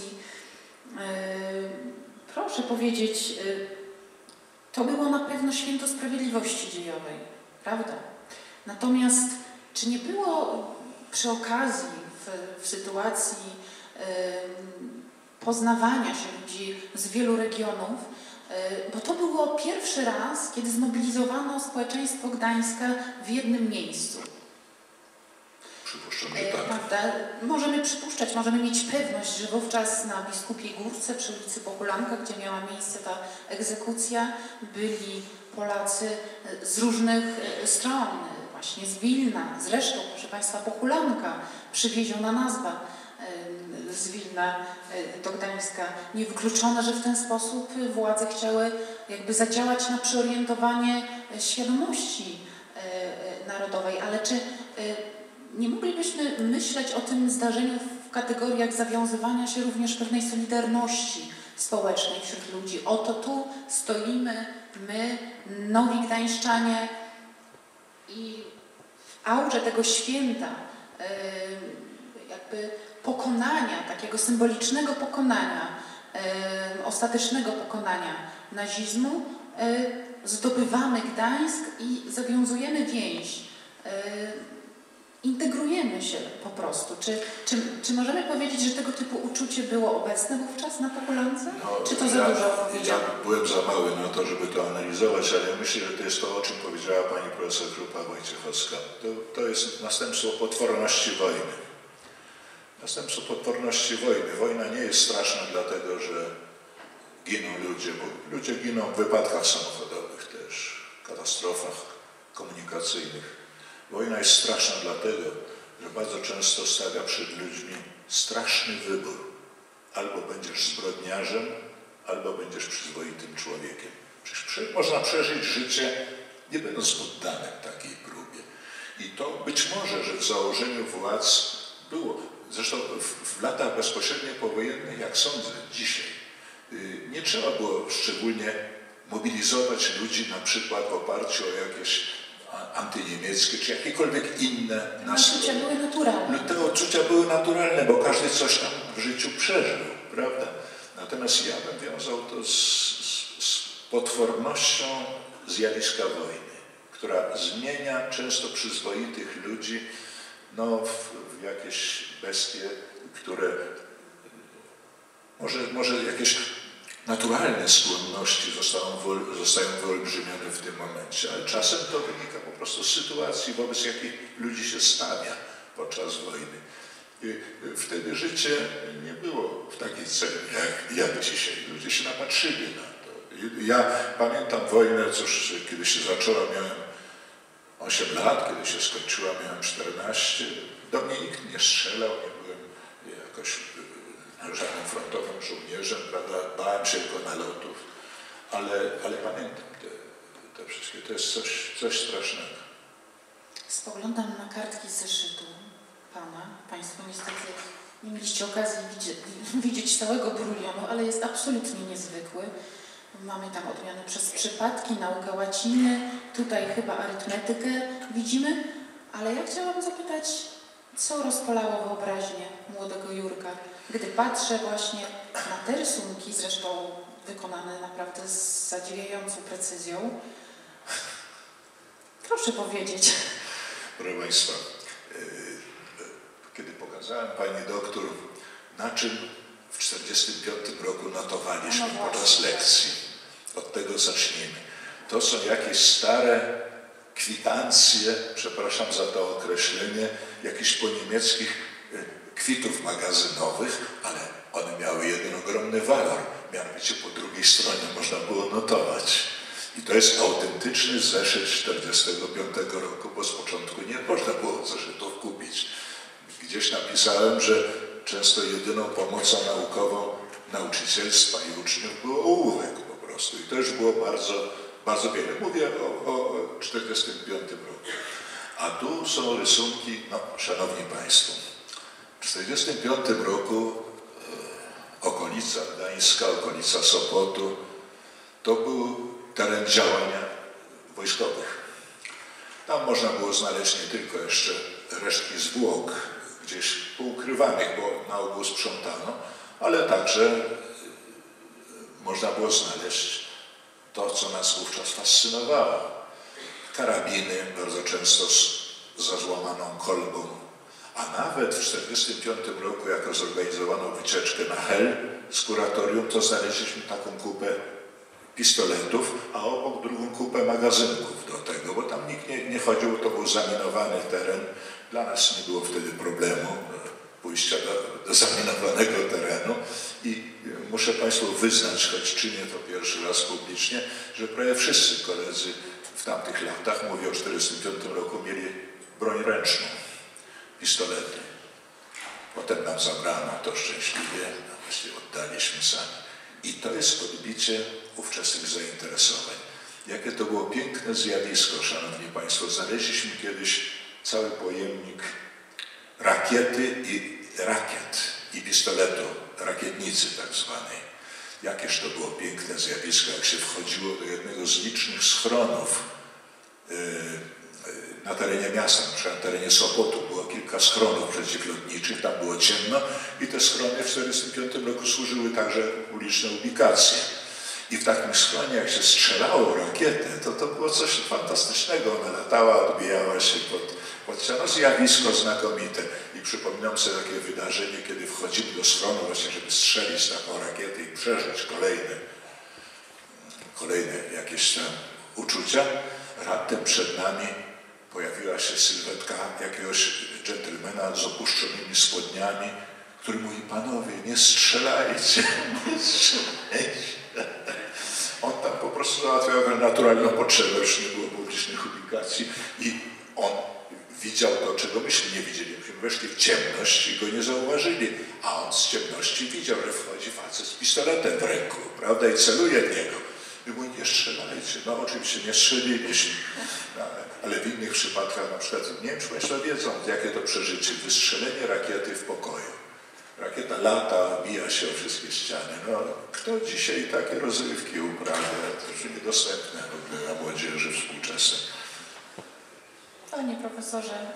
Proszę powiedzieć, to było na pewno święto sprawiedliwości dziejowej, prawda? Natomiast czy nie było przy okazji, w sytuacji poznawania się ludzi z wielu regionów, bo to było pierwszy raz, kiedy zmobilizowano społeczeństwo Gdańska w jednym miejscu. Przypuszczam, że tak. Prawda? Możemy przypuszczać, możemy mieć pewność, że wówczas na Biskupiej Górce przy ulicy Pochulanka, gdzie miała miejsce ta egzekucja, byli Polacy z różnych stron, właśnie z Wilna. Zresztą, proszę Państwa, Pochulanka, przywieziona nazwa z Wilna do Gdańska. Niewykluczone, że w ten sposób władze chciały jakby zadziałać na przeorientowanie świadomości narodowej. Ale czy nie moglibyśmy myśleć o tym zdarzeniu w kategoriach zawiązywania się również pewnej solidarności społecznej wśród ludzi? Oto tu stoimy my, nowi gdańszczanie, i w aurze tego święta jakby pokonania, takiego symbolicznego pokonania, ostatecznego pokonania nazizmu, zdobywamy Gdańsk i zawiązujemy więź integrujemy się po prostu. Czy możemy powiedzieć, że tego typu uczucie było obecne wówczas na Populance? Czy to za dużo powiedziane? Ja byłem za mały na to, żeby to analizować, ale ja myślę, że to jest to, o czym powiedziała pani profesor Krupa-Wojciechowska. To jest następstwo potworności wojny. Następstwo potworności wojny. Wojna nie jest straszna dlatego, że giną ludzie, bo ludzie giną w wypadkach samochodowych też, katastrofach komunikacyjnych. Wojna jest straszna dlatego, że bardzo często stawia przed ludźmi straszny wybór. Albo będziesz zbrodniarzem, albo będziesz przyzwoitym człowiekiem. Przecież można przeżyć życie, nie będąc poddanym takiej próbie. I to być może, że w założeniu władz było. Zresztą w latach bezpośrednio powojennych, jak sądzę, dzisiaj, nie trzeba było szczególnie mobilizować ludzi na przykład w oparciu o jakieś antyniemieckie, czy jakiekolwiek inne nastroje. Te odczucia były naturalne. Te odczucia były naturalne, bo każdy coś tam w życiu przeżył, prawda? Natomiast ja bym wiązał to z potwornością zjawiska wojny, która zmienia często przyzwoitych ludzi w jakieś bestie, które może jakieś naturalne skłonności zostają wyolbrzymione w tym momencie, ale czasem to wynika po prostu z sytuacji, wobec jakich ludzi się stawia podczas wojny. I wtedy życie nie było w takiej cenie jak dzisiaj. Ludzie się napatrzyli na to. Ja pamiętam wojnę, cóż, kiedy się zaczęła, miałem 8 lat, kiedy się skończyła, miałem 14. Do mnie nikt nie strzelał, nie byłem jakoś żadnym frontowym żołnierzem, prawda? Bałem się tylko nalotów, ale pamiętam te wszystkie, to jest coś strasznego. Spoglądam na kartki z zeszytu pana. Państwo niestety nie mieliście okazji widzieć całego brulionu, ale jest absolutnie niezwykły. Mamy tam odmiany przez przypadki, naukę łaciny, tutaj chyba arytmetykę widzimy, ale ja chciałam zapytać, co rozpalało wyobraźnię młodego Jurka, gdy patrzę właśnie na te rysunki, zresztą wykonane naprawdę z zadziwiającą precyzją. Proszę powiedzieć. Proszę Państwa, kiedy pokazałem pani doktor, na czym w 1945 roku notowaliśmy podczas lekcji, od tego zacznijmy. To są jakieś stare kwitancje, przepraszam za to określenie, jakichś poniemieckich kwitów magazynowych, ale one miały jeden ogromny walor. Mianowicie po drugiej stronie można było notować. I to jest autentyczny zeszyt 1945 roku, bo z początku nie można było zeszytów kupić. Gdzieś napisałem, że często jedyną pomocą naukową nauczycielstwa i uczniów było ołówek po prostu. I to już było bardzo, bardzo wiele. Mówię o 1945 roku. A tu są rysunki, szanowni Państwo, w 1945 roku okolica Gdańska, okolica Sopotu, to był teren działania wojskowych. Tam można było znaleźć nie tylko jeszcze resztki zwłok, gdzieś poukrywanych, bo na ogół sprzątano, ale także można było znaleźć to, co nas wówczas fascynowało. Karabiny, bardzo często za złamaną kolbą. A nawet w 1945 roku, jak zorganizowano wycieczkę na Hel z kuratorium, to znaleźliśmy taką kupę pistoletów, a obok drugą kupę magazynków do tego, bo tam nikt nie chodził, to był zaminowany teren. Dla nas nie było wtedy problemu pójścia do zaminowanego terenu i muszę Państwu wyznać, choć czynię to pierwszy raz publicznie, że prawie wszyscy koledzy w tamtych latach, mówię o 1945 roku, mieli broń ręczną, pistolety. Potem nam zabrano to szczęśliwie, właściwie oddaliśmy sami. I to jest odbicie ówczesnych zainteresowań. Jakie to było piękne zjawisko, szanowni Państwo. Znaleźliśmy kiedyś cały pojemnik rakiety i rakiet i pistoletu, rakietnicy tak zwanej. Jakież to było piękne zjawisko, jak się wchodziło do jednego z licznych schronów na terenie miasta, na terenie Sopotu było kilka schronów przeciwlotniczych, tam było ciemno i te schrony w 1945 roku służyły także uliczne ubikacje. I w takim schronie, jak się strzelało rakietę, to było coś fantastycznego. Ona latała, odbijała się pod podczas zjawisko znakomite. I przypominam sobie takie wydarzenie, kiedy wchodzimy do schronu właśnie, żeby strzelić taką rakietę i przeżyć kolejne jakieś tam uczucia. Raptem przed nami pojawiła się sylwetka jakiegoś dżentelmena z opuszczonymi spodniami, który mówi: panowie, nie strzelajcie, nie strzelajcie. On tam po prostu załatwiał naturalną potrzebę, już nie było publicznych publikacji i on widział to, czego myśmy nie widzieli. Myśmy weszli w ciemność i go nie zauważyli, a on z ciemności widział, że wchodzi facet z pistoletem w ręku, prawda, i celuje w niego. I mówi: nie strzelajcie. No oczywiście nie strzeliliśmy, ale w innych przypadkach, na przykład, nie wiem, czy Państwo wiedzą, jakie to przeżycie, wystrzelenie rakiety w pokoju. Rakieta lata, bija się o wszystkie ściany. No, kto dzisiaj takie rozrywki uprawia, to już niedostępne w ogóle dla młodzieży współczesnej. Panie profesorze,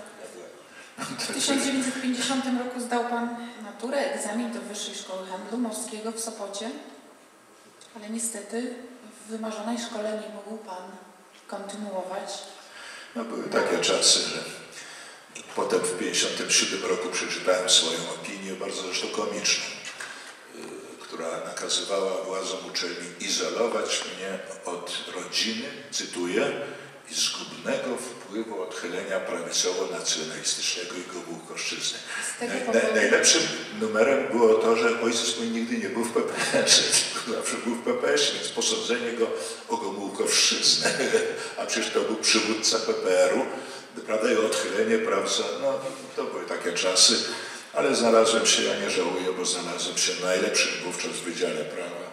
w 1950 roku zdał Pan maturę, egzamin do Wyższej Szkoły Handlu Morskiego w Sopocie, ale niestety w wymarzonej szkole nie mógł Pan kontynuować. No, były takie czasy, że potem w 1957 roku przeczytałem swoją opinię, bardzo zresztą komiczną, która nakazywała władzom uczelni izolować mnie od rodziny, cytuję, i zgubnego wpływu odchylenia prawicowo-nacjonalistycznego i Gomułkowszczyzny. Najlepszym numerem było to, że ojciec mój nigdy nie był w PPS-ie, tylko zawsze był w PPS-ie, więc posądzenie go o Gomułkowszczyznę, a przecież to był przywódca PPR-u, prawda, i odchylenie prawca, no to były takie czasy, ale znalazłem się, ja nie żałuję, bo znalazłem się w najlepszym wówczas Wydziale Prawa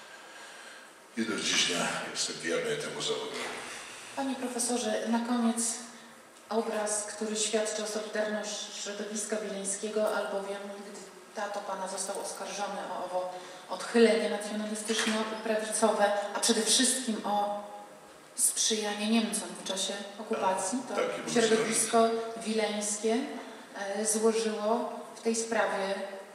i do dziś dnia jestem wierny temu zawodowi. Panie profesorze, na koniec obraz, który świadczy o solidarności środowiska wileńskiego, albowiem gdy tato Pana został oskarżony o owo odchylenie nacjonalistyczno-prawicowe, a przede wszystkim o sprzyjanie Niemcom w czasie okupacji, to środowisko wileńskie złożyło w tej sprawie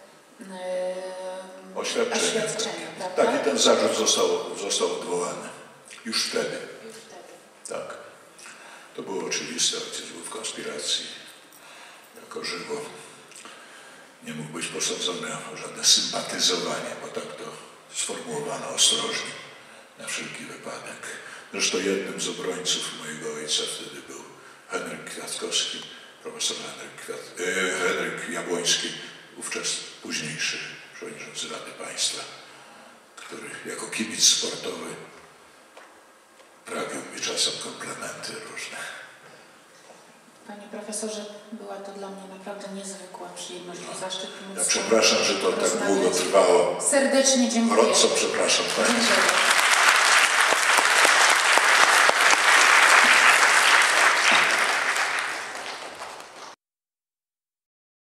oświadczenie. Tak, i ten zarzut został odwołany. Już wtedy. Tak. To było oczywiste, ojciec był w konspiracji jako żywo. Nie mógł być posądzony o żadne sympatyzowanie, bo tak to sformułowano ostrożnie, na wszelki wypadek. Zresztą jednym z obrońców mojego ojca wtedy był Henryk Kwiatkowski, profesor Henryk Jabłoński, wówczas późniejszy przewodniczący Rady Państwa, który jako kibic sportowy prawił mi czasem komplementy różne. Panie profesorze, była to dla mnie naprawdę niezwykła przyjemność i zaszczyt. Ja przepraszam, że to tak długo trwało. Serdecznie dziękuję. Gorąco przepraszam Państwa.